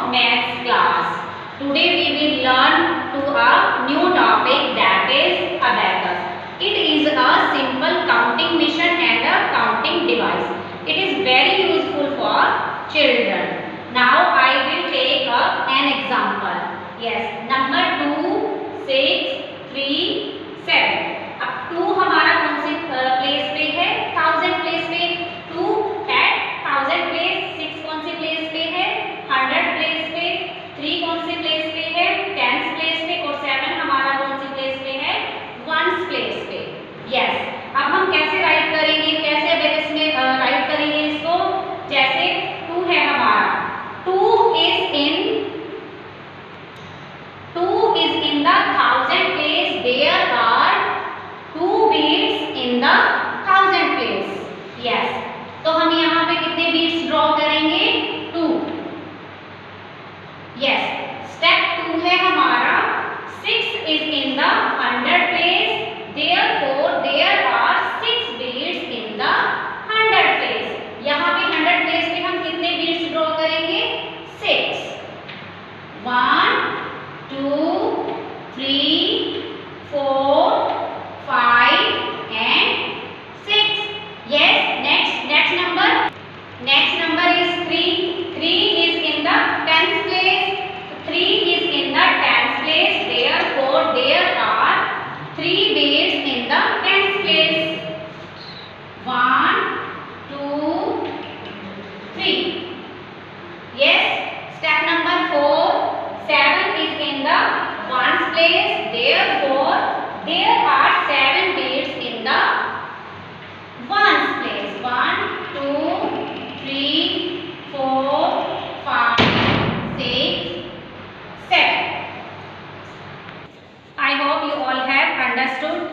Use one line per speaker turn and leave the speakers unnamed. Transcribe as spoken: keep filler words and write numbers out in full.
maths class. Today we will learn to a new topic, that is abacus. It is a simple counting machine and a counting device. It is very useful for children. Now I will take up an example. Yes, number two, six, three, seven. अब two हमारा कौन से place पे है? Thousand place पे. Two eight thousand place. Six कौन से place पे है? हंड्रेड प्लेस पे. थ्री कौन से प्लेस पे है? टेंस प्लेस पे. और सेवन हमारा कौन से प्लेस पे है? वंस प्लेस पे. यस, अब हम कैसे राइट करेंगे? कैसे अबेकस में राइट करेंगे इसको? जैसे टू है हमारा. Two is in two is in the thousand place. There are two beads in the thousand place. Yes, तो हम यहाँ पे कितने beads ड्रॉ करेंगे? टू. Yes, step टू है हमारा. six is in the hundred place. Therefore, there are six beads in the hundred place. यहाँ पे hundred place पे हम कितने beads ड्रॉ करेंगे? six. one, two, three, four, five and six. Yes, next next number. Next number is three. three is in the tens place. three is in the tens place. Therefore, there are three beads in the tens place. one, two, three. Yes, step number four. seven is in the ones place. Therefore, there are seven beads in the ones place. one, two, three, four, five, six, seven. I hope you all have understood